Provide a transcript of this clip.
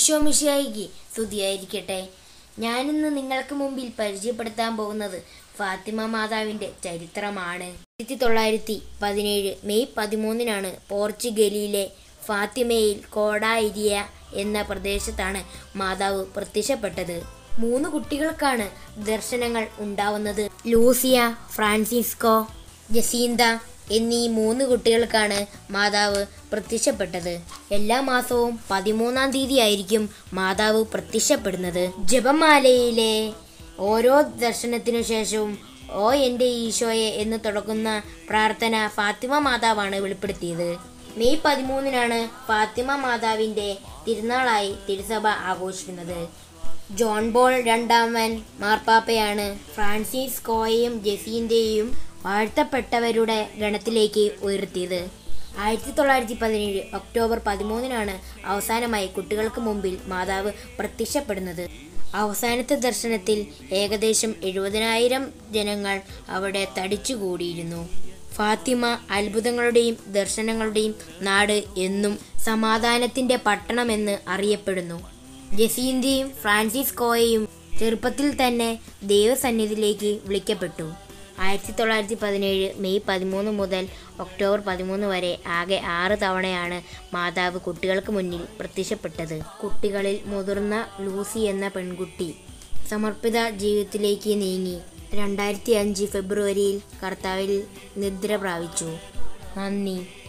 ഈശോ മിശിഹായിക്ക് സ്തുതിയായിരിക്കട്ടെ. ഞാനിന്ന് നിങ്ങൾക്ക് മുമ്പിൽ പരിചയപ്പെടുത്താൻ പോകുന്നത് ഫാത്തിമ മാതാവിൻ്റെ ചരിത്രമാണ്. 1917 മെയ് 13 പോർച്ചുഗലിലെ ഫാത്തിമയിൽ കോഡായിരിയ എന്ന പ്രദേശത്താണ് മാതാവ് പ്രത്യക്ഷപ്പെട്ടത്. 3 കുട്ടികൾക്കാണ് ദർശനങ്ങൾ ഉണ്ടാവുന്നത്. ലൂസിയ, ഫ്രാൻസിസ്കോ, ജസീന്ത എന്നീ 3 കുട്ടികൾക്കാണ് മാതാവ് പ്രത്യക്ഷപ്പെട്ടത്. എല്ലാ മാസവും 13-ാം തീയതി ആയിരിക്കും മാതാവ് പ്രത്യക്ഷപ്പെടുന്നത്. ജപമാലയിലെ ഓരോ ദർശനത്തിനു ശേഷവും ഓ എൻ്റെ ഈശോയെ എന്ന് തുടങ്ങുന്ന പ്രാർത്ഥന ഫാത്തിമ മാതാവാണ് വെളിപ്പെടുത്തിയത്. മെയ് 13 ഫാത്തിമ മാതാവിൻ്റെ തിരുനാളായി തിരുസഭ ആഘോഷിക്കുന്നത്. ജോൺ പോൾ രണ്ടാമൻ മാർപ്പാപ്പയാണ് ഫ്രാൻസിസ്കോയെയും ജസീന്തയെയും വാഴ്ത്തപ്പെട്ടവരുടെ ഗണത്തിലേക്ക് ഉയർത്തിയത്. 1917 ഒക്ടോബർ 13 അവസാനമായി കുട്ടികൾക്ക് മുമ്പിൽ മാതാവ് പ്രത്യക്ഷപ്പെടുന്നത്. അവസാനത്തെ ദർശനത്തിൽ ഏകദേശം 70,000 ജനങ്ങൾ അവിടെ തടിച്ചുകൂടിയിരുന്നു. ഫാത്തിമ അത്ഭുതങ്ങളുടെയും ദർശനങ്ങളുടെയും നാട് എന്നും സമാധാനത്തിൻ്റെ പട്ടണമെന്ന് അറിയപ്പെടുന്നു. ജസീന്തയും ഫ്രാൻസിസ്കോയെയും ചെറുപ്പത്തിൽ തന്നെ ദൈവസന്നിധിയിലേക്ക് വിളിക്കപ്പെട്ടു. 1917 മെയ് 13 മുതൽ ഒക്ടോബർ 13 വരെ ആകെ 6 തവണയാണ് മാതാവ് കുട്ടികൾക്ക് മുന്നിൽ പ്രത്യക്ഷപ്പെട്ടത്. കുട്ടികളിൽ മുതിർന്ന ലൂസി എന്ന പെൺകുട്ടി സമർപ്പിത ജീവിതത്തിലേക്ക് നീങ്ങി 2005 ഫെബ്രുവരിയിൽ കർത്താവിൽ നിദ്ര പ്രാപിച്ചു. നന്ദി.